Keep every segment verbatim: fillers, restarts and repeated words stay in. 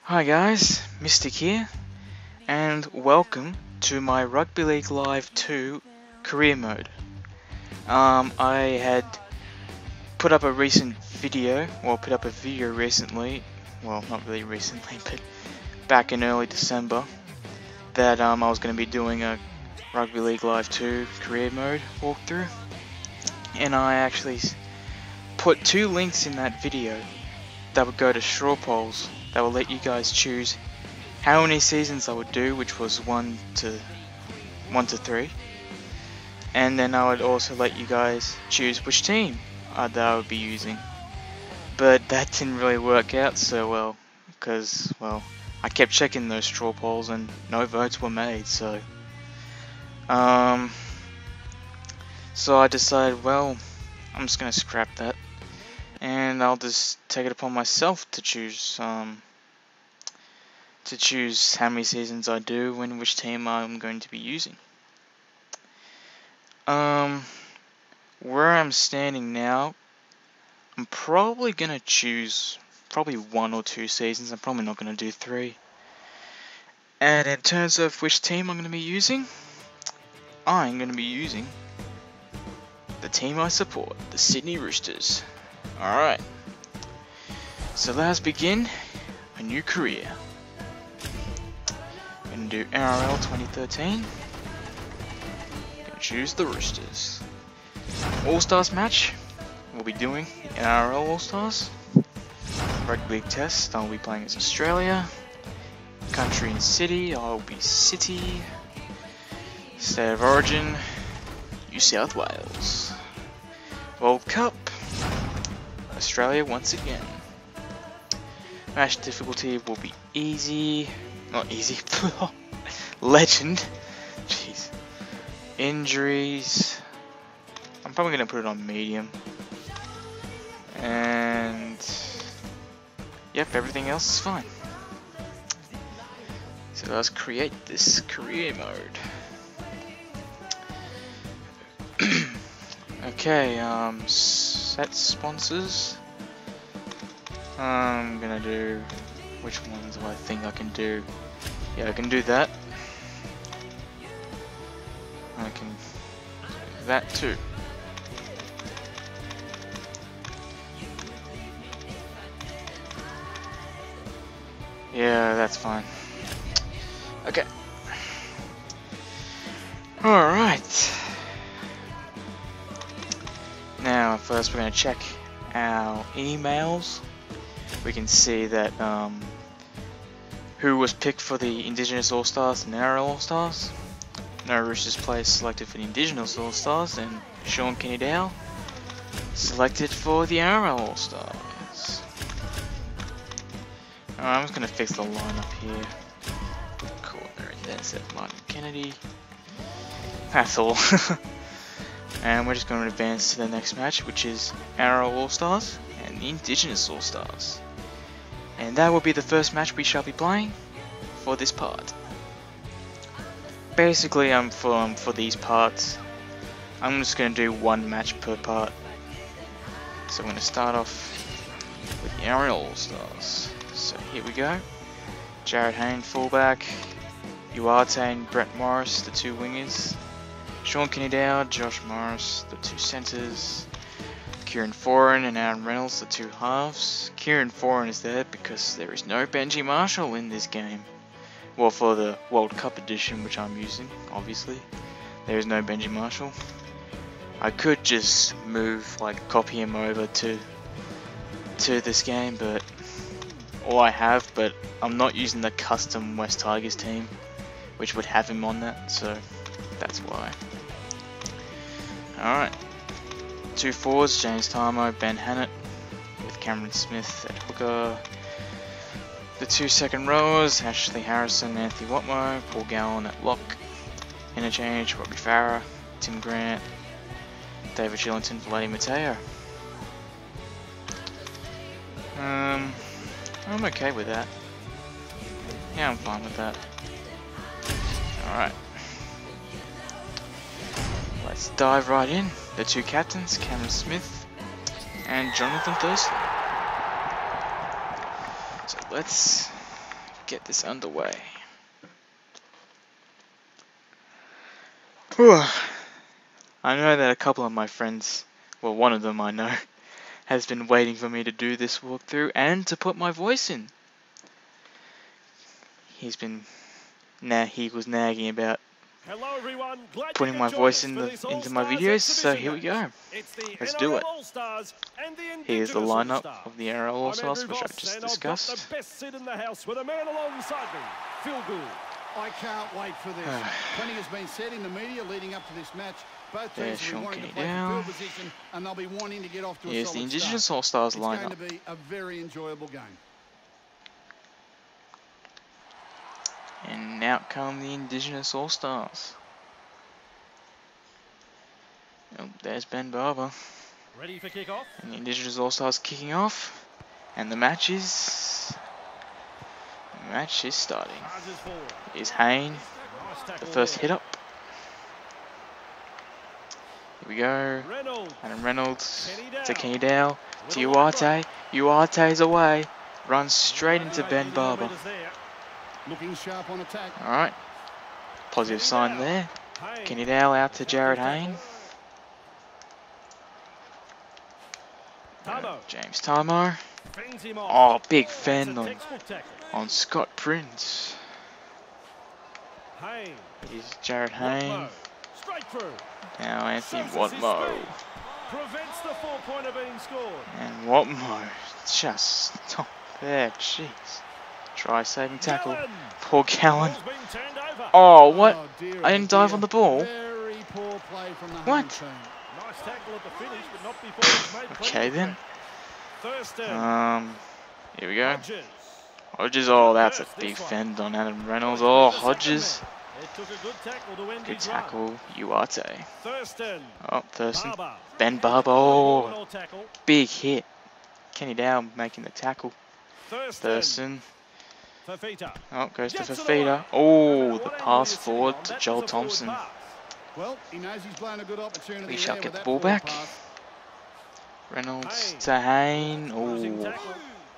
Hi guys, Mystic here, and welcome to my Rugby League Live two career mode. Um, I had put up a recent video, well put up a video recently, well not really recently, but back in early December, that um, I was going to be doing a Rugby League Live two career mode walkthrough, and I actually put two links in that video that would go to straw polls that will let you guys choose how many seasons I would do, which was one to one to three, and then I would also let you guys choose which team uh, that I would be using. But that didn't really work out so well because, well, I kept checking those straw polls and no votes were made. So, um, so I decided, well, I'm just gonna scrap that, and I'll just take it upon myself to choose um. to choose how many seasons I do and which team I'm going to be using. Um, where I'm standing now, I'm probably gonna choose probably one or two seasons. I'm probably not gonna do three. And in terms of which team I'm gonna be using, I'm gonna be using the team I support, the Sydney Roosters. Alright, so let us begin a new career. Gonna do N R L twenty thirteen. Gonna choose the Roosters. All Stars match, we'll be doing N R L All Stars. Rugby League test, I'll be playing as Australia. Country and city, I'll be City. State of origin, New South Wales. World Cup, Australia once again. Match difficulty will be easy. Not easy. Legend. Jeez. Injuries. I'm probably gonna put it on medium. And yep, everything else is fine. So let's create this career mode. Okay, um, set sponsors. I'm gonna do. Which ones do I think I can do? Yeah, I can do that. I can do that too. Yeah, that's fine. Okay. Alright. Now, first we're going to check our emails. We can see that um, who was picked for the Indigenous All Stars and N R L All Stars. No Roosters players selected for the Indigenous All Stars, and Sean Kenny-Dow selected for the N R L All Stars. Alright, I'm just going to fix the lineup here. Corner and then set Martin Kennedy. That's all. And we're just going to advance to the next match, which is N R L All Stars and the Indigenous All Stars. And that will be the first match we shall be playing for this part. Basically, um, for, um, for these parts, I'm just going to do one match per part. So I'm going to start off with the N R L All Stars. So here we go. Jared Hayne, fullback. Uarte and Brett Morris, the two wingers. Sean Kenny-Dow, Josh Morris, the two centres. Kieran Foran and Aaron Reynolds, the two halves. Kieran Foran is there because there is no Benji Marshall in this game. Well, for the World Cup edition, which I'm using, obviously, there is no Benji Marshall. I could just move, like, copy him over to to this game, but all I have, but I'm not using the custom West Tigers team, which would have him on that, so that's why. Alright. Two forwards, James Tarmo, Ben Hannett, with Cameron Smith at hooker. The two second rowers, Ashley Harrison, Anthony Watmo, Paul Gallen at lock. Interchange, Robbie Farah, Tim Grant, David Shillington, Vladdy Mateo. Um, I'm okay with that. Yeah, I'm fine with that. Alright. Let's dive right in. The two captains, Cameron Smith and Jonathan Thurston. So let's get this underway. Whew. I know that a couple of my friends, well, one of them I know, has been waiting for me to do this walkthrough and to put my voice in. He's been, nah, he was nagging about Hello everyone. Glad putting you my could voice join in us the for into this my All Stars videos, so exhibition here we go. match. It's the Let's N do R L it. All Stars and the Here's the Indigenous All lineup Stars. of the N R L All I'm Stars, Andrew which I Voss, just and I've discussed. got the best seat in the house with a man alongside me. Feel good. I can't wait for this. Plenty has been said in the media leading up to this match. Both There's teams will be Sean wanting to Kenny play for down. field position, and they'll be wanting to get off to a Here's the solid Indigenous start. All Stars It's lineup. going to be a very enjoyable game. And out come the Indigenous All Stars. Oh, there's Ben Barber. Ready for kick-off? And the Indigenous All Stars kicking off. And the match is... The match is starting. Charges forward. Here's Hayne, Nice the tackle first there. hit up. Here we go. Reynolds. Adam Reynolds Kenny Dow. to Kenny Dow. To With a leg Uarte. Uarte's away. Runs straight into Ben eighty Barber. metres there. Looking sharp on attack. Alright. Positive Kenny sign Dow. there. Hayne. Kenny Dow out to Jared Tackle. Hayne. Tamo. James Tamo. Fends him off. Oh, big That's a fend on, textbook tackle. on Scott Prince. Hayne. Here's Jared Hayne. Watmo. Straight through. Now Anthony Shows us his Watmo. speed. Prevents the four-pointer being scored. And Watmo just stop there. Jeez. Try saving tackle. Gallen. Poor Callan. Ball's being turned over. Oh, what? Oh, dear, I oh, didn't dive dear. on the ball. Very poor play from the What? home team. Nice tackle at the finish, but not before he's made plenty Okay of then. Thurston. Um, here we go. Hodges. Hodges. Oh, that's a big fend on Adam Reynolds. Oh, Hodges. It took a good tackle to end Good his run. tackle. Uarte. Thurston. Oh, Thurston. Barber. Ben Barber. One Oh, more tackle. big hit. Kenny Dow making the tackle. Thurston. Thurston. Fafita. Oh, goes to Gets it Fafita. away. Oh, What the angle pass are you sitting forward on? to That Joel was a forward Thompson. pass. Well, he knows he's blown a good opportunity. We shall there get with the that ball forward back. pass. Reynolds Hayne. to Hayne. Closing Oh, tackle.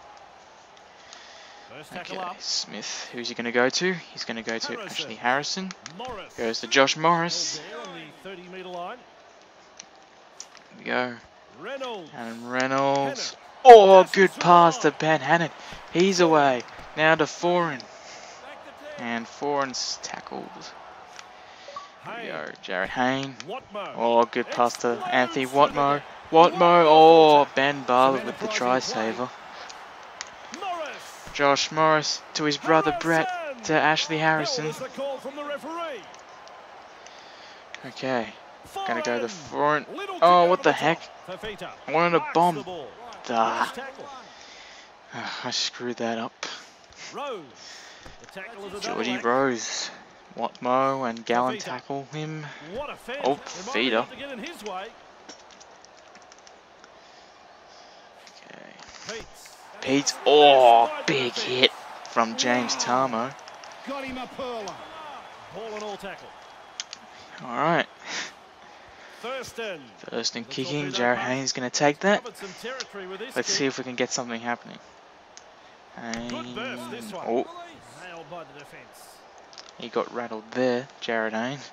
First tackle okay. up. Smith. Who's he going to go to? He's going to go to Harrison. Ashley Harrison. Morris. Goes to Josh Morris. Held there on the thirty metre line. Here we go. Reynolds. And Reynolds. Hannett. Oh, Passes good to pass to line. Ben Hannett. He's away. Now to Foran. Back to ten. And Foran's tackled. Here we Hayne. go. Jared Hayne. Watmo. Oh, good pass to Explodes Anthony through the Watmo. net. Watmo. Oh, Ben Barber with the try Some enterprising saver. Morris. Josh Morris to his brother Brett. Harrison. To Ashley That Harrison. was the call from the referee. Okay. Gonna go to Foran. Foran. Little Oh, kick what over the top. heck? Fafita I wanted a marks bomb. the ball. Ah. Nice tackle. I screwed that up. Rose. The tackle is a double Georgie act. Rose. Watmo and Gallen Fafita. tackle him. What a fend. Oh, It might be Fafita. enough to get in his way. Okay. Peets. Pete. Oh, big hit from James Tamo. Got him a perler. Ball and all tackle. Alright. Thurston. Thurston The kicking. torpedo Jared pass. Haynes gonna take that. Covered some territory with this Let's kick. see if we can get something happening. Good burst this Haynes. one. Oh, Nailed by the defence. he got rattled there. Jared Haynes.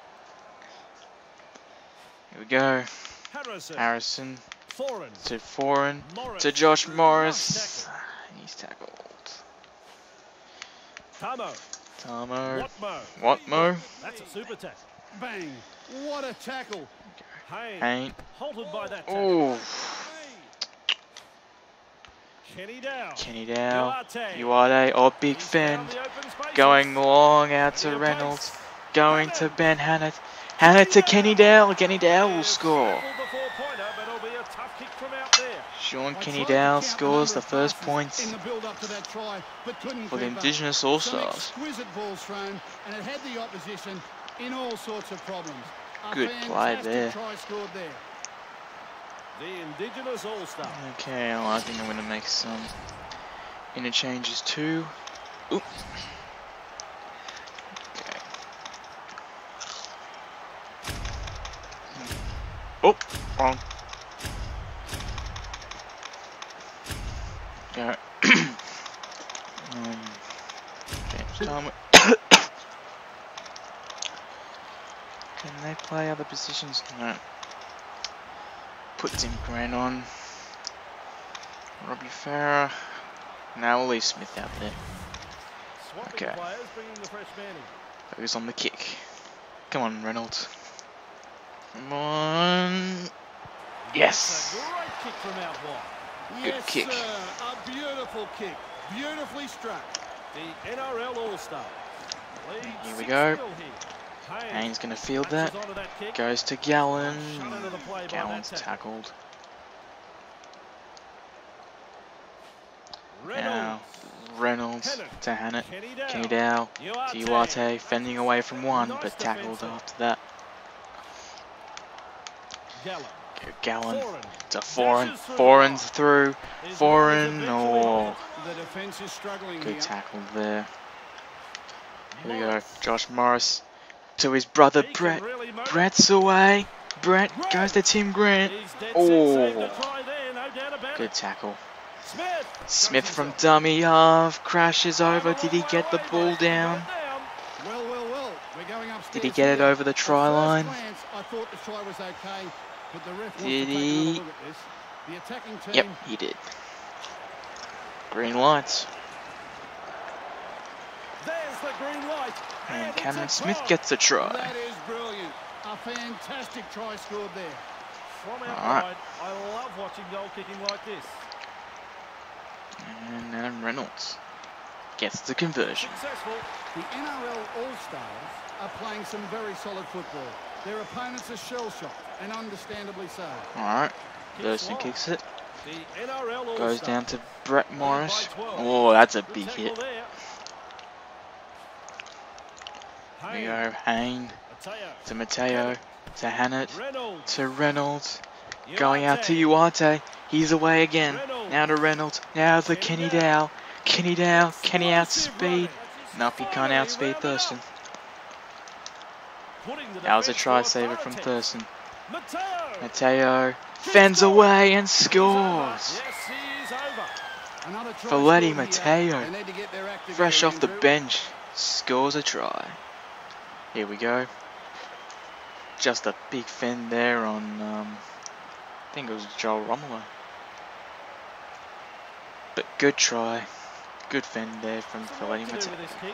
Here we go. Harrison. Harrison Foran. to Foran. Morris. To Josh Morris. He's tackled. Tamo. Tamo. Watmo. Watmo. That's a super tackle. Bang. What a tackle. Hayne. Hayne. Halted by that tackle. Oh, Kenny Dow. Kenny Dow. Uarte. Uade. Oh, big He's fend. found the open spaces. Going long out to Reynolds. Going to Ben Hannett. Hannett to Kenny Dow. Kenny Dow will score. Tackled the four-pointer, but it'll be a tough kick from out there. Sean I Kenny tried to Dow count the scores number the of first passes points in the build-up to that try, but couldn't for the keep up. Indigenous All Some Stars. exquisite balls thrown, and it had the opposition in all sorts of problems. A Good play fantastic there. Try scored there. The Indigenous All Stars. Okay, well, I think I'm going to make some interchanges too. Oop. Okay. Oh, wrong. Go. um, Time Can they play other positions? No. Put Tim Grant on. Robbie Farah. Now we'll leave Smith out there. Okay. Focus on the kick. Come on, Reynolds. Come on. Yes. Good Yes, kick. Sir. A beautiful kick. Beautifully struck. The N R L All Stars. Here we go. Haynes gonna field that. Goes to Gallen. Gallen's tackled. Now Reynolds to Hannett. Kenny Dow to Uarte. Fending away from one, but tackled after that. Go Gallen to Foreign. Foreign's through. Foreign. Oh, The defense is struggling good here. tackle there. Here we go. Josh Morris to his brother Brett. Brett's away. Brett goes to Tim Grant. Oh, good tackle. Smith from dummy half crashes over. Did he get the ball down? Well, well, well. We're going upstairs. Did he get it here. over the try At first line? glance, I thought the try was okay, but the ref wants Did to take he? another look at this. The attacking team. Yep, he did. Green lights. There's the green light. And Cameron Smith gets a try. That is brilliant. A fantastic try scored there. From Alright. outside, I love watching goal kicking like this. And then Reynolds gets the conversion. Successful. The N R L All Stars are playing some very solid football. Their opponents are shell-shocked, and understandably so. Alright, Thurston kicks it. The N R L All Goes Stars. down to Brett Morris. Oh, that's a big hit. Here we go. Hayne to Mateo to Hannett to Reynolds. Going out to Uarte. He's away again. Now to Reynolds. Now to Kenny Dow. Kenny Dow. Kenny outspeed. Nope, he can't outspeed Thurston. That was a try saver from Thurston. Mateo fends away and scores. Another try Folletti scored here. Mateo, They need to get their act fresh together, off the Andrew. bench, scores a try. Here we go. Just a big fend there on, um, I think it was Joel Romulo. But good try. Good fend there from Folletti Mateo.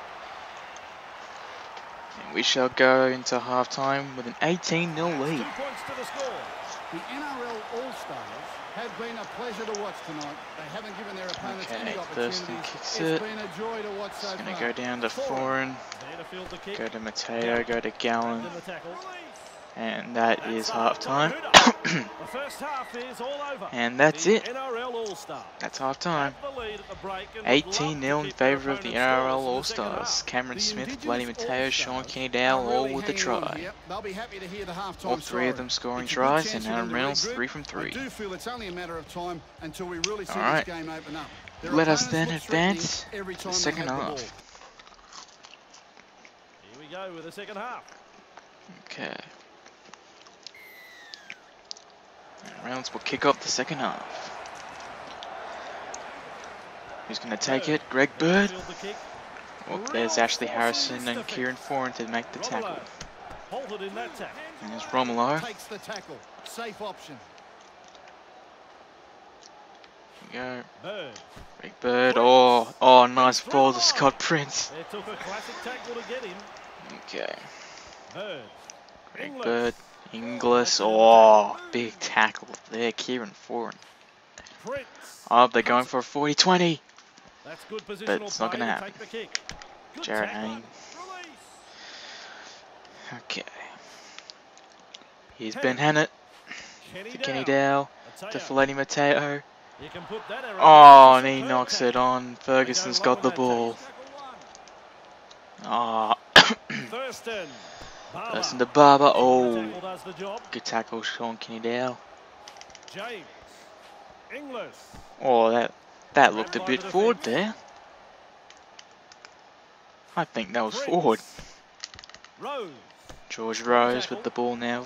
And we shall go into halftime with an eighteen nil lead. Two points to the score. The N R L All Stars have been a pleasure to watch tonight. They haven't given their opponents Okay, any Thurston opportunities. kicks It's it. been a joy to watch so It's going to far. go down to Foreign. There to field the kick. Go to Mateo. Go to Gallen. Under the tackle. And that is halftime. The first half is all over. And that's The it. N R L All Stars. That's halftime. have the lead at the break and would eighteen nil love in to keep their favour of the N opponent's R L scores in All the second Stars. half. Cameron The Smith, Indigenous Vladdy Mateo, All Sean Stars Kenny Dow, are all really with the hanging on try. here. They'll be happy to hear the halftime All three of siren. them scoring It's a good tries, chance and for them Aaron to Reynolds regroup. three from three. I do feel it's only a matter of time until we really see Alright. this game open up. Their Let us opponents then look threatening advance every to time the they second have the half. ball. Here we go with the second half. Okay. And Reynolds will kick off the second half. Who's going to take it? Greg Bird. Field the kick. Oh, there's Ashley Harrison and Kieran Foran to make the tackle. Romulo halted in that tackle. And there's Romulo. Takes the tackle. Safe option. Here we go. Bird. Greg Bird. Oh, oh, nice ball to Scott Prince. They took a classic tackle to get him. Okay. Bird. Greg Inglis. Bird. Inglis. Oh, big tackle there. Kieran Foran. Prince. Oh, they're going for a forty twenty. That's good positional But it's not play gonna to happen. take the kick. Good Jared tackle. Hayne. Release. Okay. Here's Ben Hannett Kenny to Kenny Dow. Dow to Mateo. Folletti Mateo. You can put that around. Oh, and he Superb knocks tackle. it on. Ferguson's got the ball. Oh, Thurston. Barber. Thurston to Barber. Tackle Oh, does the job. good tackle, Sean Kenny Dow. James. Inglis. Oh, that that looked a bit forward there. I think that was forward. Rose. George Rose with the ball now.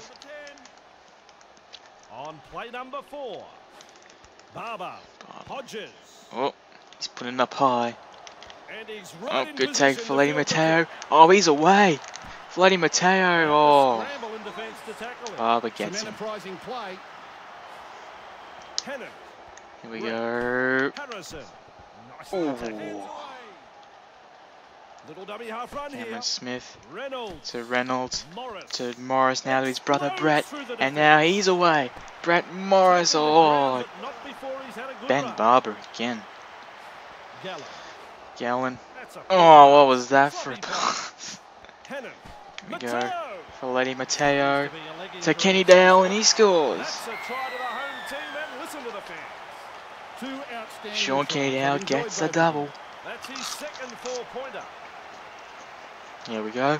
On play number four. Barber. Barber. Hodges. Oh, he's putting up high. And he's Oh, right in good take position for to Lady field the Mateo. kick. Oh, he's away. Lady Mateo. Oh, Scramble in defence to tackle him. Barber Some gets him. enterprising play. Cannon. Here we go. Harrison. Nicely Ooh. attacked. Little dummy half run here. Cameron Smith Reynolds. to Reynolds Morris. to Morris. Now to his brother Explodes Brett. through the And defence. now he's away. Brett Morris. Tackling the Oh, ground, but not before he's had a good Ben run. Barber again. Gallo. Gallen. That's a Oh, what was that for a Sloppy pass? Cannon. Here we go. Mateo. For Lady Mateo. To be a leg in To for Kenny him. Dale, and he scores. That's a try to the home team, and listen to the fans. Two outstanding Sean tries. Kenny Dale I've enjoyed gets a both of double. them. That's his second four-pointer. Here we go.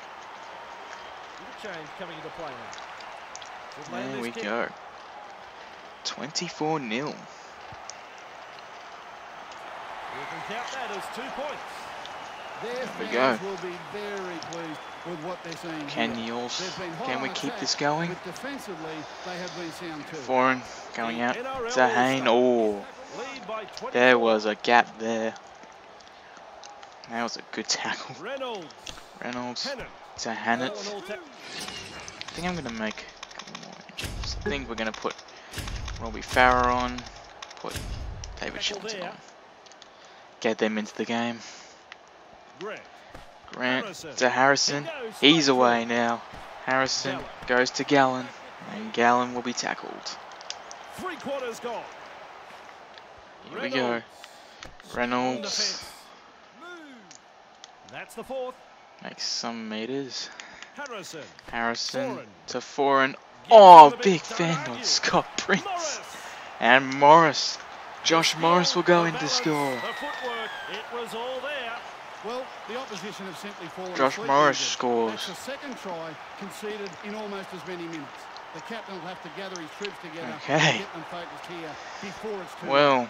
Good change coming into play now. Should land There this we kick. go. twenty-four nil. You can count that as two points. Their we fans go. will be very pleased with what they're seeing Can here. you also, They've been hot can on we keep attack, this going? but defensively, they have been sound too. Foreign going out. N R L To Hayne. All Oh, Stars lead by twenty-four. there was a gap there. That was a good tackle. Reynolds. Oh, Reynolds Cannon. to Hannett. All in all ta- I think I'm going to make a couple more changes. I think we're going to put Robbie Farrer on, put David Tackle Shilton there. on. Get them into the game. Grant. Grant Harrison. to Harrison. He goes He's straight away through. now. Harrison Gallen. goes to Gallen, and Gallen will be tackled. Three quarters gone. Here we go. Strong Reynolds defence. That's the fourth. makes some meters. Harrison. Harrison Foreign. to Foreign. Gets Oh, on the big bench, don't fan argue. on Scott Prince. Morris. And Morris. Josh Morris will go The in to balance, score. The footwork, it was all there. Well, the opposition have simply fallen Josh asleep Morris injured. scores. That's the second try conceded in almost as many minutes. The captain will have to gather his troops together Okay. and get them focused here before it's too late. Well.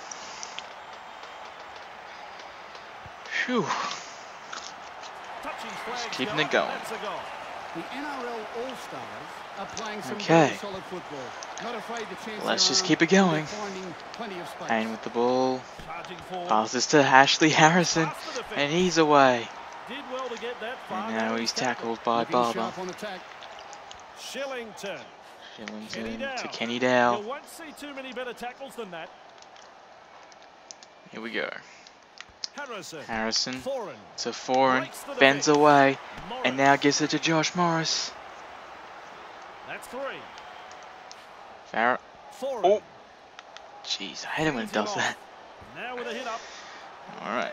Phew. Touching flags keeping go it up, going. That's a goal. The N R L All Stars are playing some Okay. very solid football. Not afraid to chance Let's their just arm, keep it and they're going. finding plenty of space. Hayne with the ball. Charging forward. Passes to Ashley Harrison. Past the defence. And he's away. Did well to get that far. And now he's tackled by Looking Barber. sharp on attack. Shillington. Kenny Shillington Dale. to Kenny You Dale. won't see too many better tackles than that. Here we go. Harrison. Harrison Foreign. to Foreign. Breaks the Bends defence. away. Morris. And now gives it to Josh Morris. That's three. Farrell. Foreign. Oh. Jeez, I hate it when it Hands him does off. that. Now with a hit up. Alright.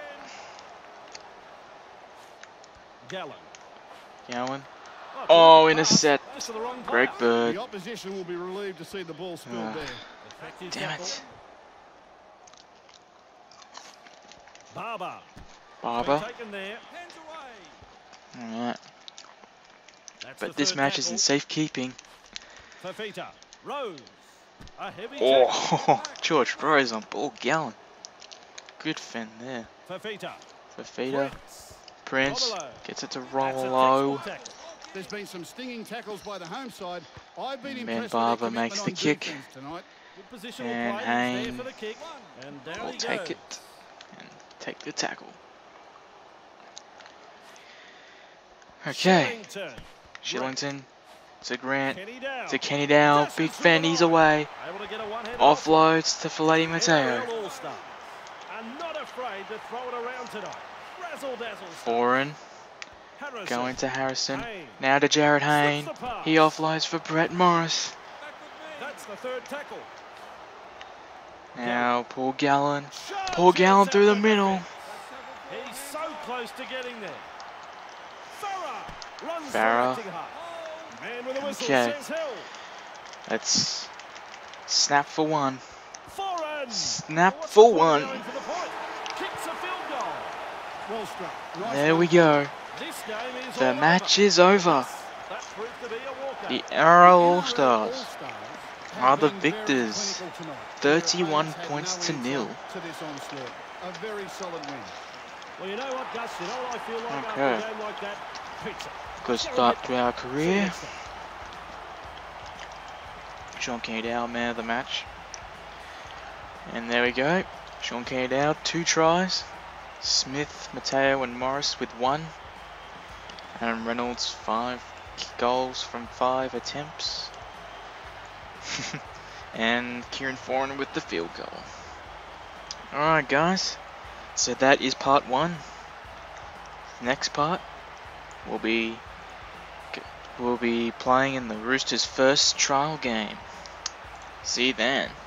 Gallen. Gowan. Oh, Oh, terrific intercept. pass. Just to the wrong Greg player. Bird. The opposition will be relieved to see the ball spilled Ah. there. Effective Damn tackle. it. Barber. Barber. Well taken there. Alright. That's the But this third match is tackle. in safekeeping. Fafita. Rose. A heavy tackle. Oh, George Rose on ball. Gallen. Good fin there. Fafita. Fafita. Prince. Prince Romolo. gets it to That's a Romolo. textbook tackle. There's been some stinging tackles by the home side. I've been Man, impressed Barber with their makes commitment the on kick. defense tonight. Good positional And play. He's Hayne there for the kick. And down We'll he take goes. it and take the tackle. Okay. Shillington. Shillington to Grant Kenny Dale. to Kenny Dow. Dashes Big through fan, the he's line. away. Able to get a one-handed Offloads to Filet N R Mateo. L All Stars are not afraid to throw it around tonight. Razzle dazzle. Foreign Harrison. going to Harrison. Hayne. Now to Jared Hayne. Slips the pass. He offloads for Brett Morris. That's the third tackle. Now Paul Gallen. Charges Paul Gallen out through the the middle. defence. He's so close to getting there. Farrer runs Farrer. the acting hard. Man with a whistle Okay. says hell. Let's snap for one. Foreign. Snap What's for the one. going for the point? Kicks a field goal. Well struck. Nice There we run. go. This game is The all match over. is over. That proved to be a walkout. The N R L All N R L Stars All-Stars have are the been very victors. clinical tonight. thirty-one Their opponents had points no to answer nil. to this onslaught. A very solid win. Well, you know what, Gus? You know what I feel like after Okay. a game like that? Pizza. Good start to our career. Sean Kenny Dow, man of the match. And there we go. Sean Kenny Dow, two tries. Smith, Mateo and Morris with one. And Reynolds five goals from five attempts. And Kieran Foran with the field goal. Alright guys, so that is part one. Next part, we'll be, we'll be playing in the Roosters' first trial game. See you then.